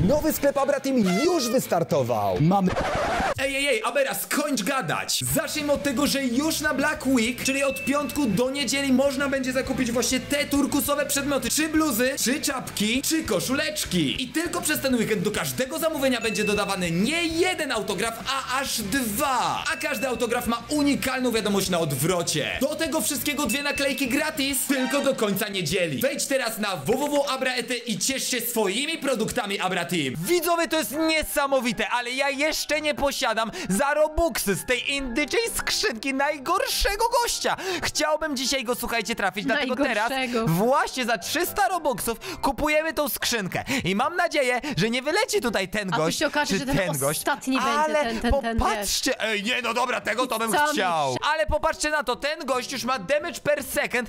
Nowy sklep Abra Team już wystartował. Mamy... Ej, Abera, skończ gadać! Zacznijmy od tego, że już na Black Week, czyli od piątku do niedzieli, można będzie zakupić właśnie te turkusowe przedmioty. Czy bluzy, czy czapki, czy koszuleczki. I tylko przez ten weekend do każdego zamówienia będzie dodawany nie jeden autograf, a aż 2. A każdy autograf ma unikalną wiadomość na odwrocie. Do tego wszystkiego 2 naklejki gratis, tylko do końca niedzieli. Wejdź teraz na www.abra.et i ciesz się swoimi produktami Abra Team. Widzowie, to jest niesamowite, ale ja jeszcze nie posiadam za robuxy z tej indyczej skrzynki najgorszego gościa. Chciałbym dzisiaj go, słuchajcie, trafić, dlatego teraz właśnie za 300 robuxów kupujemy tą skrzynkę. I mam nadzieję, że nie wyleci tutaj ten gość, się okaże, czy że ten gość. ostatni Ale będzie popatrzcie, ej, nie, no dobra, tego to bym chciał. Ale popatrzcie na to, ten gość już ma damage per second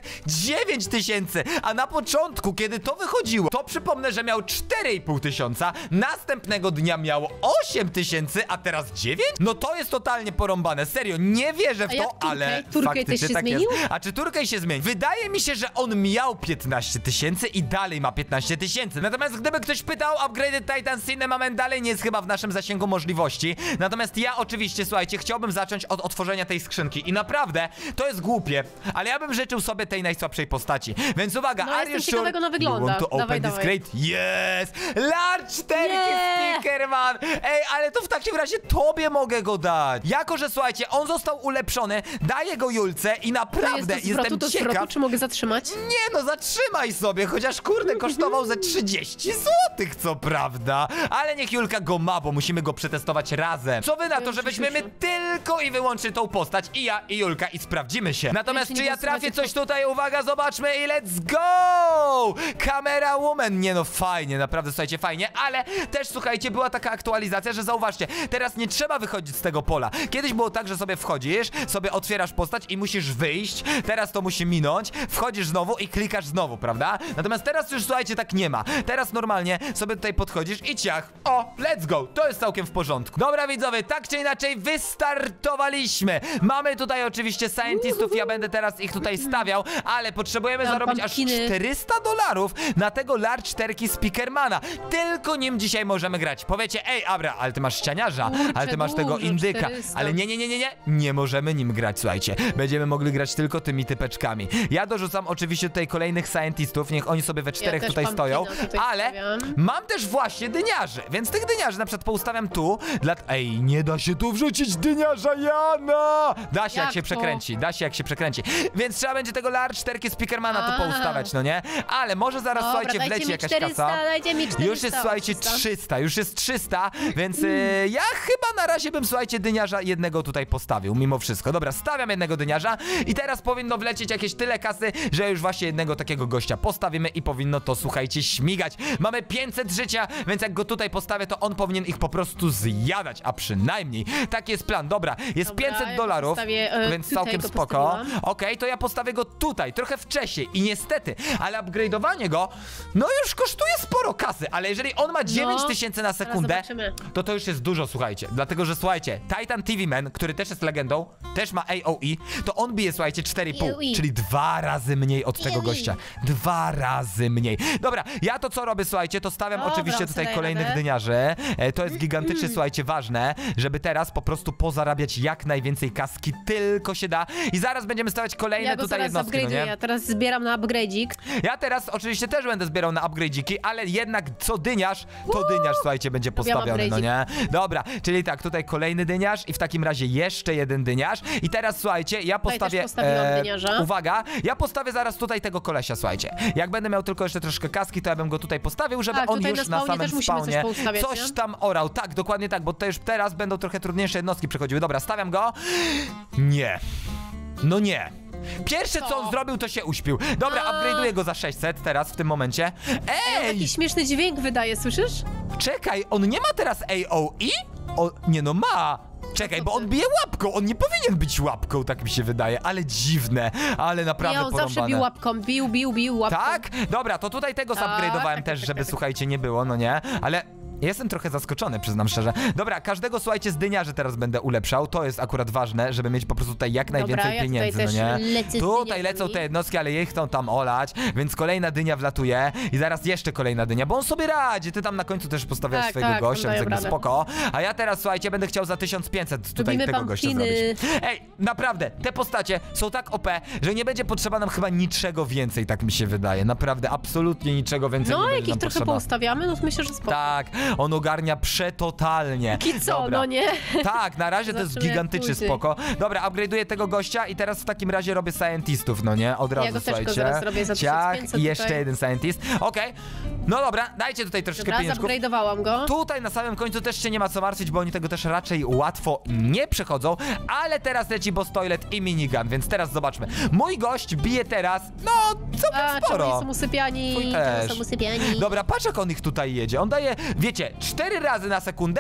9000, a na początku, kiedy to wychodziło, to przypomnę, że miał 4500, następnego dnia miał 8000, a teraz 9? No to jest totalnie porąbane, serio, nie wierzę w to, ale faktycznie tak jest. A czy Turkey się zmieni? Wydaje mi się, że on miał 15 000 i dalej ma 15 000. Natomiast gdyby ktoś pytał, Upgraded Titan Cinnamon dalej nie jest chyba w naszym zasięgu możliwości. Natomiast ja oczywiście, słuchajcie, chciałbym zacząć od otworzenia tej skrzynki i naprawdę, to jest głupie, ale ja bym życzył sobie tej najsłabszej postaci. Więc uwaga, no, are you sure? Ona wygląda. To open this crate? Yes! Large 4 Speakerman! Ej, ale to w takim razie tobie mogę go dać. Jako, że słuchajcie, on został ulepszony, daję go Julce i naprawdę jestem ciekaw. Czy mogę zatrzymać? Nie no, zatrzymaj sobie, chociaż kurde kosztował ze 30 zł, co prawda. Ale niech Julka go ma, bo musimy go przetestować razem. Co wy na to, że weźmiemy tylko i wyłącznie tą postać i ja, i Julka i sprawdzimy się. Natomiast czy ja trafię coś tutaj? Uwaga, zobaczmy i let's go! Camera Woman. Nie no, fajnie, naprawdę, słuchajcie, fajnie, ale też, słuchajcie, była taka aktualizacja, że zauważcie, teraz nie trzeba wychodzić z tego pola. Kiedyś było tak, że sobie wchodzisz, sobie otwierasz postać i musisz wyjść, teraz to musi minąć, wchodzisz znowu i klikasz znowu, prawda? Natomiast teraz już, słuchajcie, tak nie ma. Teraz normalnie sobie tutaj podchodzisz i ciach. O, let's go, to jest całkiem w porządku. Dobra, widzowie, tak czy inaczej wystartowaliśmy. Mamy tutaj oczywiście scientistów, ja będę teraz ich tutaj stawiał, ale potrzebujemy zarobić aż $400 na tego large 4 Speakermana. Tylko nim dzisiaj możemy grać. Powiecie, ej, Abra, ale ty masz ścianiarza, ale ty masz tego indyka, 400. Ale nie możemy nim grać, słuchajcie. Będziemy mogli grać tylko tymi typeczkami. Ja dorzucam oczywiście tutaj kolejnych scientistów, niech oni sobie we 4 tutaj stoją, ale mam też właśnie dyniarzy, więc tych dyniarzy na przykład poustawiam tu. Ej, nie da się tu wrzucić dyniarza Jana! Da się, jak się przekręci, więc trzeba będzie tego large 4 Speakermana tu poustawiać, no nie? Ale może zaraz, słuchajcie, wleci jakaś 400, kasa. Już jest, słuchajcie, 300, już jest 300, więc ja chyba na razie bym, słuchajcie, dyniarza jednego tutaj postawił, mimo wszystko. Dobra, stawiam jednego dyniarza i teraz powinno wlecieć jakieś tyle kasy, że już właśnie jednego takiego gościa postawimy i powinno to, słuchajcie, śmigać. Mamy 500 życia, więc jak go tutaj postawię, to on powinien ich po prostu zjadać, a przynajmniej taki jest plan. Dobra, jest $500, więc całkiem spoko. Okej, to ja postawię go tutaj, trochę wcześniej i niestety, ale upgrade'owanie go, no już kosztuje sporo kasy, ale jeżeli on ma 9000 na sekundę, to już jest dużo, słuchajcie. Dlatego, że słuchajcie, Titan TV Man, który też jest legendą, też ma AOE, to on bije, słuchajcie, 4,5, czyli 2 razy mniej od tego gościa. 2 razy mniej. Dobra, ja to co robię, słuchajcie, to stawiam oczywiście tutaj kolejnych dyniarzy. To jest gigantycznie, słuchajcie, ważne, żeby teraz po prostu pozarabiać jak najwięcej kaski tylko się da. I zaraz będziemy stawiać kolejne tutaj jednostki, no nie? Ja teraz zbieram na upgrade'ik. Ja teraz oczywiście też będę zbierał na upgrade'iki, ale jednak co dyniarz, to dyniarz, słuchajcie, będzie postawiony, no nie? Dobra, czyli tak, tutaj kolejny dyniarz i w takim razie jeszcze jeden dyniarz. I teraz, słuchajcie, ja postawię... uwaga, ja postawię zaraz tutaj tego kolesia, słuchajcie. Jak będę miał tylko jeszcze troszkę kaski, to ja bym go tutaj postawił, żeby on już na samym spawnie coś tam orał. Tak, dokładnie tak, bo to już teraz będą trochę trudniejsze jednostki przychodziły. Dobra, stawiam go. Nie. No nie. Pierwsze co on zrobił, to się uśpił. Dobra, upgrade'uję go za 600 teraz, w tym momencie. Ej! Taki śmieszny dźwięk wydaje, słyszysz? Czekaj, on nie ma teraz AOE? Nie no, ma. Czekaj, bo on bije łapką, on nie powinien być łapką, tak mi się wydaje, ale dziwne, ale naprawdę porąbane. On zawsze bił łapką, bił łapką. Tak? Dobra, to tutaj tego zupgrade'owałem też, żeby, słuchajcie, nie było, no nie? Ale Jestem trochę zaskoczony, przyznam szczerze. Dobra, każdego, słuchajcie, z dyniarzy teraz będę ulepszał. To jest akurat ważne, żeby mieć po prostu tutaj jak najwięcej ja pieniędzy, tutaj no też nie? lecę z Tutaj dyniami. lecą te jednostki, ale je chcą tam olać, więc kolejna dynia wlatuje i zaraz jeszcze kolejna dynia, bo on sobie radzi. Ty tam na końcu też postawiasz Tak, swojego tak, gościa, on więc daje jakby radę. spoko. A ja teraz, słuchajcie, będę chciał za 1500 tutaj Robimy tego gościa pumpkiny. zrobić. Ej, naprawdę, te postacie są tak OP, że nie będzie potrzeba nam chyba niczego więcej, tak mi się wydaje. Naprawdę, absolutnie niczego więcej nie No, będzie jak ich nam trochę potrzeba. poustawiamy, no to myślę, że spoko. Tak, on ogarnia przetotalnie. I co, Dobra. no nie? Tak, na razie to jest Zobaczymy, jak gigantycznie później. spoko. Dobra, upgrade'uję tego gościa i teraz w takim razie robię scientistów, no nie? Od razu, go też słuchajcie. zaraz robię za Ciach, 1500 i jeszcze tutaj. jeden scientist. Okej. No dobra, dajcie tutaj troszkę Dobra, pieniążków. zupgrade'owałam go. Tutaj na samym końcu też się nie ma co martwić, bo oni tego też raczej łatwo nie przechodzą, ale teraz leci boss toilet i minigun, więc teraz zobaczmy. Mój gość bije teraz, no, całkiem A, czemu sporo. oni są usypiani? Twój Czemu też. są usypiani? Dobra, patrz jak on ich tutaj jedzie. On daje, wiecie, 4 razy na sekundę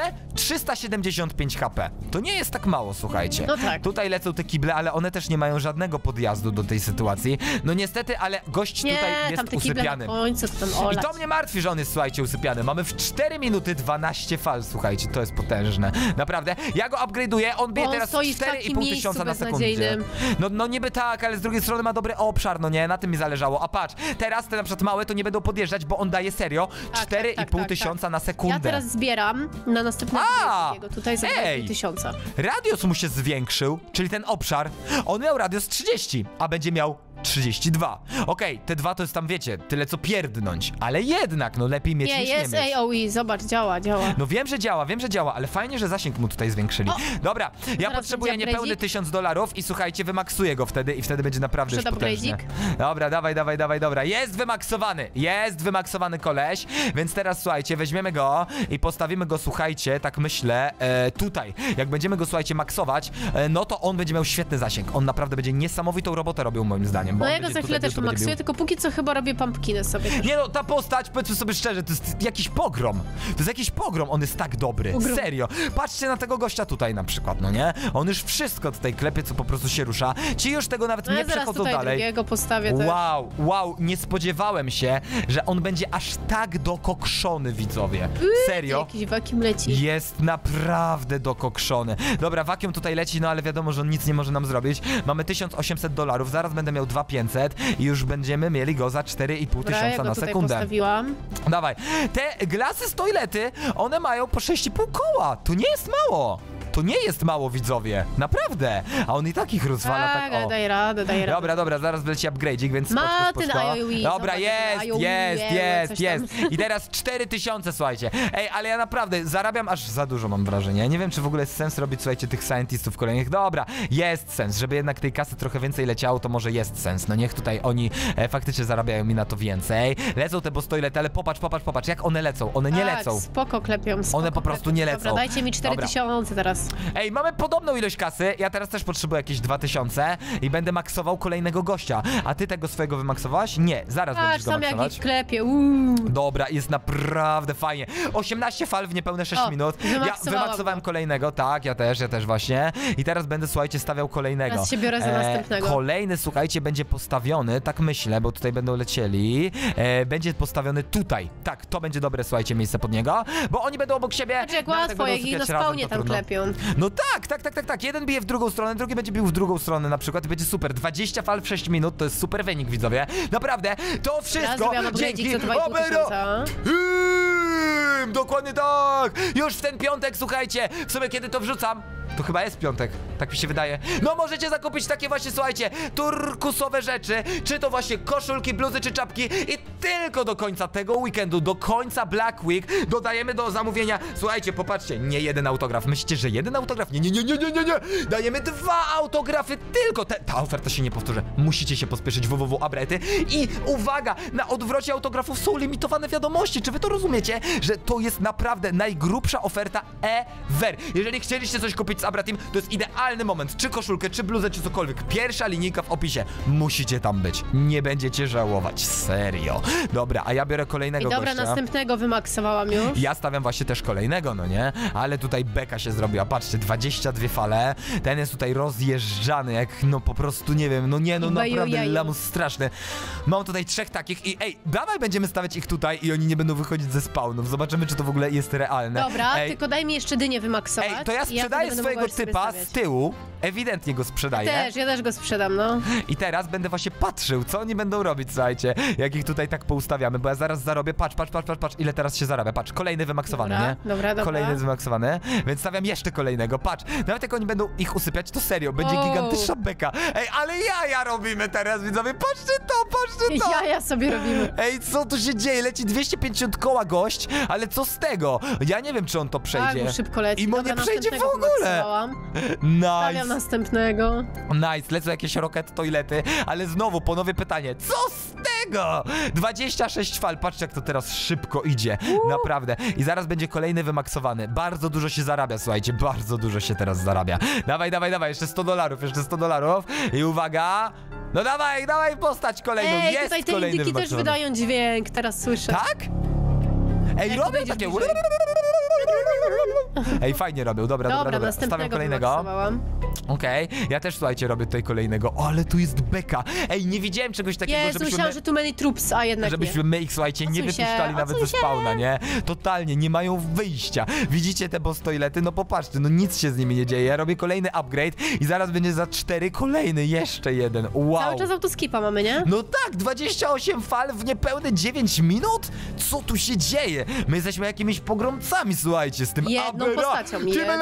375 HP. To nie jest tak mało, słuchajcie. No tak. Tutaj lecą te kible, ale one też nie mają żadnego podjazdu do tej sytuacji. No niestety, ale gość Nie, tutaj jest tam te kible na usypiany. końcu, to tam I olać. to mnie martwi, że on jest, słuchajcie, usypiany. Mamy w 4 minuty 12 fal, słuchajcie, to jest potężne. Naprawdę. Ja go upgrade'uję, on bije Bo on teraz stoi w 4,5 takim tysiąca na miejscu sekundę. beznadziejnym. No niby tak, ale z drugiej strony ma dobry obszar, no nie? Na tym mi zależało. A patrz, teraz te na przykład małe to nie będą podjeżdżać, bo on daje serio Tak, 4,5 tysiąca na sekundę. Ja teraz zbieram na następnego jego tutaj za Ej! 2000. Radius mu się zwiększył, czyli ten obszar. On miał radius 30, a będzie miał 32. Okej, te dwa to jest tam, wiecie, tyle co pierdnąć, ale jednak, no lepiej mieć Nie, niż jest nie mieć. AOE, zobacz, działa. No wiem, że działa, ale fajnie, że zasięg mu tutaj zwiększyli. Dobra, ja zaraz potrzebuję będzie niepełny upgrade'ik. $1000 i słuchajcie, wymaksuję go wtedy i wtedy będzie naprawdę już Przed potężny. upgrade'ik? Dobra, dawaj, dobra. Jest wymaksowany koleś, więc teraz słuchajcie, weźmiemy go i postawimy go, słuchajcie, tak myślę, tutaj. Jak będziemy go, słuchajcie, maksować, no to on będzie miał świetny zasięg. On naprawdę będzie niesamowitą robotę robił moim zdaniem. Bo No on ja go będzie za tutaj chwilę też to będzie maksuję, bił. tylko póki co chyba robię pumpkiny sobie też. Nie no, ta postać, powiedzmy sobie szczerze, to jest jakiś pogrom. To jest jakiś pogrom, on jest tak dobry. Pogrom. Serio. Patrzcie na tego gościa tutaj na przykład, no nie? On już wszystko tutaj klepie, co po prostu się rusza. Ci już tego nawet No ja nie zaraz przechodzą tutaj dalej. drugiego postawię też. Wow, nie spodziewałem się, że on będzie aż tak dokokszony, widzowie. Serio? Jakiś wakim leci. Jest naprawdę dokokszony. Dobra, wakium tutaj leci, no ale wiadomo, że on nic nie może nam zrobić. Mamy $1800, zaraz będę miał 2500 i już będziemy mieli go za 4,5 Dobra, ja tysiąca go na tutaj sekundę. postawiłam. Dawaj. Te glasy z toilety, one mają po 6,5 koła. To nie jest mało. To nie jest mało, widzowie. Naprawdę. A on i tak ich rozwala tak o. Daj radę. Dobra, zaraz wleci upgrade'ik, więc Ma spoczko. ten IOE, Dobra, zobacz, jest, coś jest. tam. I teraz 4000, słuchajcie. Ej, ale ja naprawdę zarabiam aż za dużo, mam wrażenie. Ja nie wiem, czy w ogóle jest sens robić, słuchajcie, tych scientistów kolejnych. Dobra, jest sens. Żeby jednak tej kasy trochę więcej leciało, to może jest sens. No niech tutaj oni faktycznie zarabiają mi na to więcej. Lecą te boss toilety, ale popatrz, jak one lecą. One nie Tak, lecą. spoko klepią, spoko One po prostu klepią. nie lecą. Dobra, dajcie mi 4000 teraz. Ej, mamy podobną ilość kasy, ja teraz też potrzebuję jakieś 2000 i będę maksował kolejnego gościa. A ty tego swojego wymaksowałaś? Nie, zaraz będziesz Patrz, go sam jak maksować. ich klepie, Dobra, jest naprawdę fajnie. 18 fal w niespełne 6 O, minut. Ja wymaksowałam wymaksowałem go. kolejnego, tak, ja też właśnie. I teraz będę, słuchajcie, stawiał kolejnego. Teraz się biorę za następnego. Kolejny, słuchajcie, będzie postawiony, tak myślę, bo tutaj będą lecieli. Będzie postawiony tutaj. Tak, to będzie dobre, słuchajcie, miejsce pod niego, bo oni będą obok siebie. Patrz jak no, tak łatwo, będą jak ich na sypiać razem, spawnie to tam trudno. klepią. No tak. Jeden bije w drugą stronę, drugi będzie bił w drugą stronę na przykład i będzie super. 20 fal w 6 minut to jest super wynik, widzowie. Naprawdę, to Teraz wszystko zrobiłam upgrade'ik dzięki za 2500. Dokładnie tak! Już w ten piątek, słuchajcie, w sumie kiedy to wrzucam, to chyba jest piątek, tak mi się wydaje. No możecie zakupić takie właśnie, słuchajcie, turkusowe rzeczy, czy to właśnie koszulki, bluzy, czy czapki i tylko do końca tego weekendu, do końca Black Week dodajemy do zamówienia, słuchajcie, popatrzcie, nie jeden autograf. Myślicie, że jeden autograf? Nie. Dajemy 2 autografy tylko. Ta oferta się nie powtórzy. Musicie się pospieszyć www.abrety i uwaga, na odwrocie autografów są limitowane wiadomości. Czy wy to rozumiecie, że to jest naprawdę najgrubsza oferta ever? Jeżeli chcieliście coś kupić z Abratim, to jest idealny moment. Czy koszulkę, czy bluzę, czy cokolwiek. Pierwsza linijka w opisie. Musicie tam być. Nie będziecie żałować. Serio. Dobra, a ja biorę kolejnego I dobra, gościa. następnego wymaksowałam już. Ja stawiam właśnie też kolejnego, no nie? Ale tutaj beka się zrobiła. Patrzcie, 22 fale. Ten jest tutaj rozjeżdżany, jak no po prostu, nie wiem, no nie, no Baju, naprawdę jaju. lamus straszny. Mam tutaj 3 takich i ej, dawaj będziemy stawiać ich tutaj i oni nie będą wychodzić ze spawnów. Zobaczymy, czy to w ogóle jest realne. Dobra, ej, tylko daj mi jeszcze dynię wymaksować. ej, to ja i sprzedaję wtedy będę swojego mogła sobie typa stawiać. z tyłu. Ewidentnie go sprzedaję. Ja też go sprzedam, no. I teraz będę właśnie patrzył, co oni będą robić, słuchajcie, jak ich tutaj tak poustawiamy, bo ja zaraz zarobię, patrz, ile teraz się zarabia, patrz, kolejny wymaksowany, Dobra, nie? dobra. Kolejny wymaksowany, więc stawiam jeszcze kolejnego, patrz, nawet jak oni będą ich usypiać, to serio, będzie O. gigantyczna beka. Ej, ale jaja robimy teraz, widzowie, patrzcie to! Jaja sobie robimy. Ej, co tu się dzieje? Leci 250 koła gość, ale co z tego? Ja nie wiem, czy on to przejdzie. Tak, bo szybko leci. I mu Dobra, nie przejdzie w następnego ogóle. wymaksowałam. Nice. Stawiam następnego. Nice, lecą jakieś rocket toilety, ale znowu ponowię pytanie, co z tego? 26 fal, patrzcie jak to teraz szybko idzie, naprawdę. I zaraz będzie kolejny wymaksowany, bardzo dużo się zarabia, słuchajcie, bardzo dużo się teraz zarabia. Dawaj, jeszcze $100, jeszcze $100 i uwaga, no dawaj postać kolejną, Ej, jest tutaj te kolejny indyki też wymaksowany. wydają dźwięk, teraz słyszę. Tak? Ej, Jak robią podejdziesz takie... bliżej. Ej, fajnie robią, dobra, stawiam następnego kolejnego. wymaksowałam. Okej, ja też, słuchajcie, robię tutaj kolejnego. O, ale tu jest beka. Ej, nie widziałem czegoś takiego, Jezu, żebyśmy myślałam, że tu many troops, a jednak żebyśmy my ich, słuchajcie, nie Odsuń się, wypuszczali nawet ze odsuń się. spawna, nie? Totalnie, nie mają wyjścia. Widzicie te boss toilety? No popatrzcie, no nic się z nimi nie dzieje. Ja robię kolejny upgrade i zaraz będzie za 4 kolejny, jeszcze jeden. Wow. Cały czas autoskipa mamy, nie? No tak, 28 fal w niepełne 9 minut? Co tu się dzieje? My jesteśmy jakimiś pogromcami, słuchajcie, z tym Jedną postacią,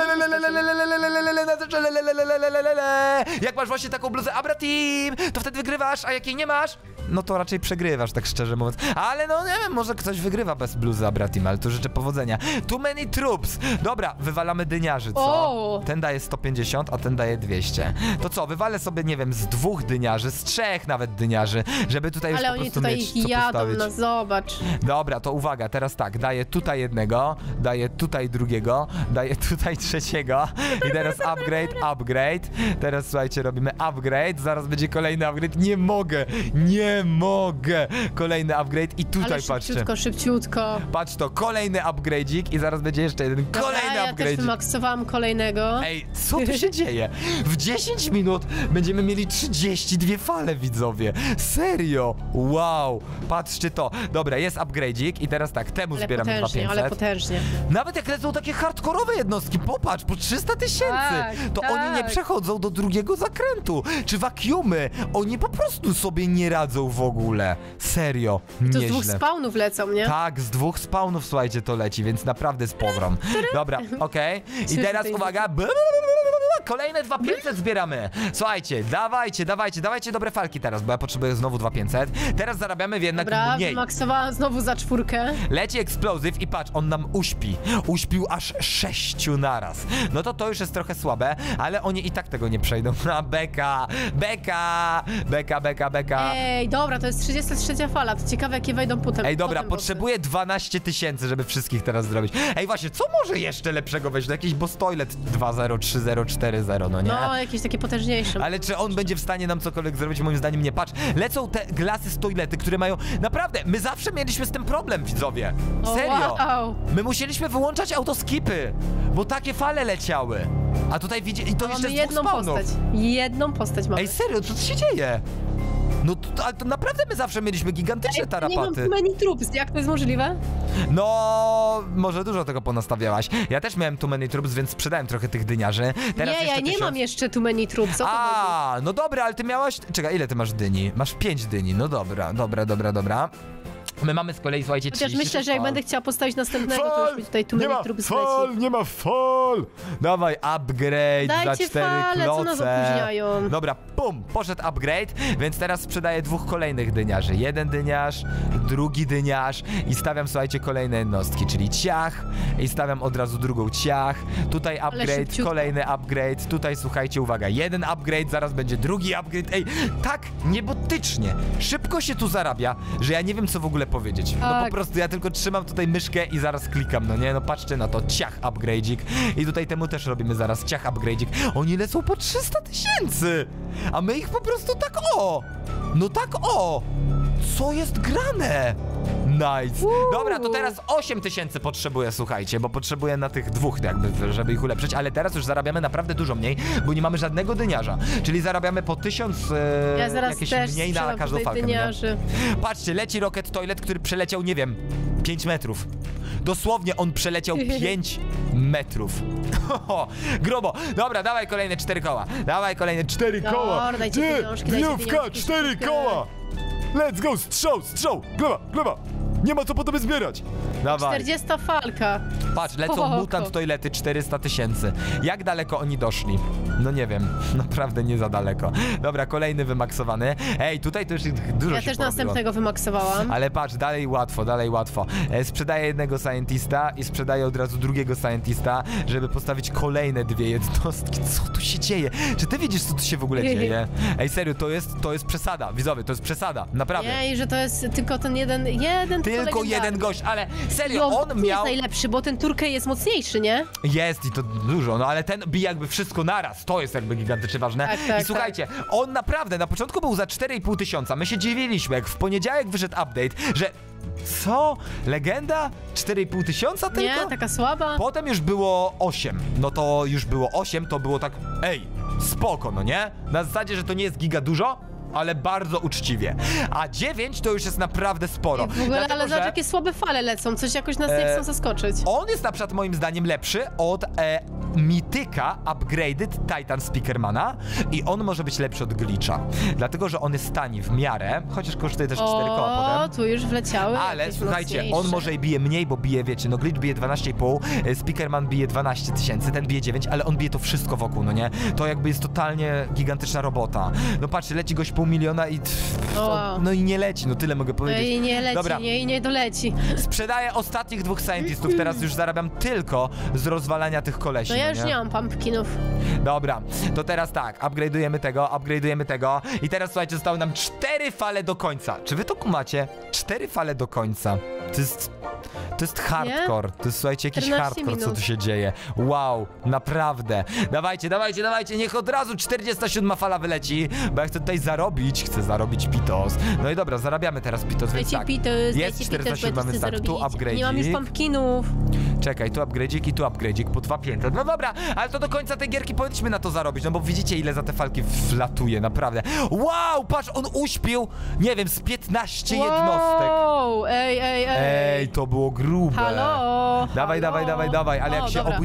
Jak masz właśnie taką bluzę Abra Team, to wtedy wygrywasz, a jak jej nie masz, no to raczej przegrywasz, tak szczerze mówiąc. Ale no nie wiem, może ktoś wygrywa bez bluzy Abra Team, ale tu życzę powodzenia. Too many troops. Dobra, wywalamy dyniarzy, co? O! Ten daje 150, a ten daje 200. To co, wywalę sobie, nie wiem, z 2 dyniarzy, z 3 nawet dyniarzy, żeby tutaj już Ale po oni prostu tutaj mieć ich co jadą, postawić. no zobacz. Dobra, to uwaga, teraz tak, daję tutaj jednego, daję tutaj drugiego, daję tutaj trzeciego i teraz upgrade. Teraz słuchajcie, robimy upgrade, zaraz będzie kolejny upgrade, nie mogę. Kolejny upgrade i tutaj Ale patrzcie. szybciutko. Patrz to, kolejny upgrade'ik i zaraz będzie jeszcze jeden, Dobra, kolejny ja też upgrade'ik. wymaksowałam kolejnego. Ej, co tu się dzieje? W 10 minut będziemy mieli 32 fale, widzowie. Serio? Wow. Patrzcie to. Dobra, jest upgrade'ik i teraz tak, temu Ale zbieramy potężnie, 2500. ale potężnie. Nawet jak lecą takie hardkorowe jednostki, popatrz, po 300 000, Tak, to tak. oni nie przechodzą do drugiego zakrętu. Czy wakiumy, oni po prostu sobie nie radzą w ogóle. Serio, To z 2 nieźle. spawnów lecą, nie? Tak, z 2 spawnów, słuchajcie, to leci, więc naprawdę z pogrom. Dobra, okej. I Słyszę teraz tej uwaga. Kolejne 2500 zbieramy. Słuchajcie, dawajcie dobre falki teraz, bo ja potrzebuję znowu 2500. Teraz zarabiamy jednak Dobra, mniej. wymaksowałam znowu za 4. Leci eksplozyw i patrz, on nam uśpi. Uśpił aż 6 naraz. No to już jest trochę słabe, ale oni i tak tego nie przejdą. Na beka. Ej, dobra, to jest 33 fala. To ciekawe, jakie wejdą potem. Ej, dobra, potem bossy. potrzebuję 12 000, żeby wszystkich teraz zrobić. Ej, właśnie, co może jeszcze lepszego wejść? Jakiś boss toilet 2-0, 3-0, 4-0, no nie? No, jakieś takie potężniejsze. Ale czy on będzie w stanie nam cokolwiek zrobić? Moim zdaniem nie. Patrz, lecą te glasy z toilety, które mają... Naprawdę, my zawsze mieliśmy z tym problem, widzowie. O, Serio. wow. My musieliśmy wyłączać autoskipy, bo takie fale leciały. A tutaj widzicie, i to jeszcze Mamy z 2 jedną spawnów. postać. Jedną postać mamy. Ej, serio, co się dzieje? No, ale to naprawdę my zawsze mieliśmy gigantyczne Nie mam tarapaty. many troops, jak to jest możliwe? No, może dużo tego ponastawiałaś. Ja też miałem too many troops, więc sprzedałem trochę tych dyniarzy. Teraz Nie, ja jeszcze nie 1000. mam jeszcze too many troops, o to chodzi. A, no dobra, ale ty miałaś... Czekaj, ile ty masz dyni? Masz 5 dyni, no dobra. My mamy z kolei, słuchajcie, Chociaż 36 myślę, że jak fal. będę chciała postawić następnego, to już mi tutaj too nie many ma troops fal, leci. nie ma fal! Dawaj, upgrade Dajcie za 4 fale, co nas kloce. opóźniają? Dobra, pum, poszedł upgrade, więc teraz sprzedaję 2 kolejnych dyniarzy. Jeden dyniarz, drugi dyniarz i stawiam, słuchajcie, kolejne jednostki, czyli ciach i stawiam od razu drugą ciach. Tutaj upgrade, szybciutko. kolejny upgrade, tutaj, słuchajcie, uwaga, jeden upgrade, zaraz będzie drugi upgrade. Ej, tak niebotycznie, szybko się tu zarabia, że ja nie wiem, co w ogóle ogóle powiedzieć. No po Tak. prostu ja tylko trzymam tutaj myszkę i zaraz klikam, no nie? No patrzcie na to, ciach, upgrade'ik. I tutaj temu też robimy zaraz ciach, upgrade'ik. Oni lecą po 300 000, a my ich po prostu tak o! No tak o! Co jest grane? Nice. Dobra, to teraz 8000 potrzebuję, słuchajcie, bo potrzebuję na tych dwóch jakby, żeby ich ulepszyć, ale teraz już zarabiamy naprawdę dużo mniej, bo nie mamy żadnego dyniarza, czyli zarabiamy po 1000 Ja zaraz jakieś też mniej na strzelam każdą tutaj falkę. No nie? dyniarzy. Patrzcie, leci Rocket Toilet, który przeleciał, nie wiem, 5 metrów. Dosłownie on przeleciał 5 metrów. Grubo. Dobra, dawaj kolejne 4 koła. Dawaj kolejne 4 koła. Dobra, dajcie pieniążki, dajcie pieniążki, 4 sztukę. koła. Let's go, strzał. Gleba. Nie ma co po tobie zbierać. Dawaj. 40 falka. Patrz, lecą Spoko. mutant toilety 400 000. Jak daleko oni doszli? No nie wiem, naprawdę nie za daleko. Dobra, kolejny wymaksowany. Ej, tutaj to już dużo Ja się też porobiło. następnego wymaksowałam. Ale patrz, dalej łatwo. Sprzedaję jednego scientista i sprzedaję od razu drugiego scientista, żeby postawić kolejne 2 jednostki. Co tu się dzieje? Czy ty widzisz, co tu się w ogóle dzieje? Ej, serio, to jest przesada. Widzowie, to jest przesada. Naprawdę. Nie, i że to jest tylko ten jeden Tylko jeden gość, ale serio, on jest miał... najlepszy, bo ten Turkey jest mocniejszy, nie? Jest i to dużo, no ale ten bije jakby wszystko naraz, to jest jakby gigantycznie ważne. Tak, I słuchajcie, on naprawdę na początku był za 4,5 tysiąca, my się dziwiliśmy, jak w poniedziałek wyszedł update, że co? Legenda? 4,5 tysiąca tylko? Nie, taka słaba. Potem już było 8, no to już było 8, to było tak, ej, spoko, no nie? Na zasadzie, że to nie jest giga dużo, ale bardzo uczciwie. A 9 to już jest naprawdę sporo. W ogóle, Dlatego, ale że zobacz, jakie słabe fale lecą, coś jakoś nas nie chcą zaskoczyć. on jest na przykład moim zdaniem lepszy od Mityka Upgraded Titan Speakermana i on może być lepszy od Glitcha. Dlatego, że on jest tani w miarę, chociaż kosztuje też 4 koła O, potem. tu już wleciały. Ale jakieś słuchajcie, on mocniejsze. może i bije mniej, bo bije, wiecie, no Glitch bije 12,5, Speakerman bije 12 000, ten bije 9, ale on bije to wszystko wokół, no nie? To jakby jest totalnie gigantyczna robota. No patrzcie, leci gość 500 000 i wow. no i nie leci, no tyle mogę No powiedzieć. i nie leci, Dobra. nie doleci. Sprzedaję ostatnich 2 scientistów, teraz już zarabiam tylko z rozwalania tych kolesi. No ja no już nie mam pumpkinów. Dobra, to teraz tak, upgrade'ujemy tego i teraz słuchajcie, zostały nam 4 fale do końca. Czy wy to kumacie? 4 fale do końca. To jest hardcore. To jest, słuchajcie, jakiś 14 hardcore, co minut. tu się dzieje. Wow, naprawdę. Dawajcie, niech od razu 47 fala wyleci, bo ja chcę tutaj zarobić, pitos. No i dobra, zarabiamy teraz pitos, więc Dajcie tak. pitos, Jest dajcie 47, pitos, więc tak, tu upgrade'ik. Nie mam już pumpkinów. Czekaj, tu upgrade'ik i tu upgrade'ik po 2500. No dobra, ale to do końca tej gierki powinniśmy na to zarobić, no bo widzicie, ile za te falki wlatuje, naprawdę. Wow, patrz, on uśpił, nie wiem, z 15 jednostek. Wow, ej. To było grube. Halo. Dawaj, ale O, jak się dobra.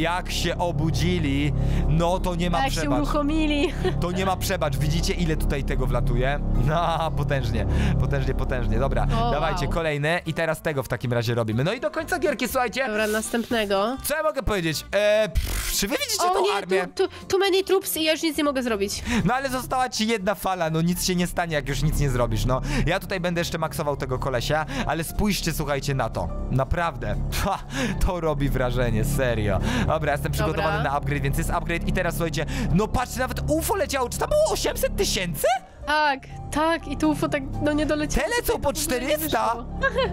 obudzili, no to nie ma Jak się przebacz. uruchomili. To nie ma przebacz, widzicie, ile tutaj tego wlatuje? No, potężnie, dobra, O, dawajcie, wow. kolejne i teraz tego w takim razie robimy. No i do końca gierki, słuchajcie, Dobra, następnego. co ja mogę powiedzieć? Czy wy widzicie O tą nie, armię? too many troops i ja już nic nie mogę zrobić. No ale została ci jedna fala, no nic się nie stanie, jak już nic nie zrobisz, no. Ja tutaj będę jeszcze maksował tego kolesia, ale spójrzcie, słuchajcie, na to. Naprawdę. To robi wrażenie, serio. Dobra, jestem przygotowany Dobra. na upgrade, więc jest upgrade i teraz, słuchajcie, no patrzcie, nawet UFO leciało, czy tam było 800 000? Tak, i tu UFO tak, no nie doleciało. Te lecą po 400?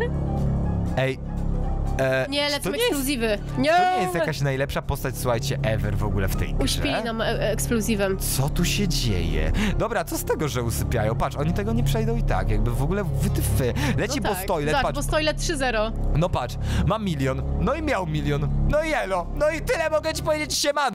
Ej, Nie, czy lecą to nie jest, ekskluzywy. Nie! to nie jest jakaś najlepsza postać, słuchajcie, ever w ogóle w tej grze? Uśpili nam eksplozywem. Co tu się dzieje? Dobra, co z tego, że usypiają? Patrz, oni tego nie przejdą i tak, jakby w ogóle wytyfy. Leci No po tak, toilet, tak, patrz. bo toilet 3-0. No patrz, mam 1 000 000, no i miał 1 000 000, no i elo, no i tyle mogę ci powiedzieć, siemano.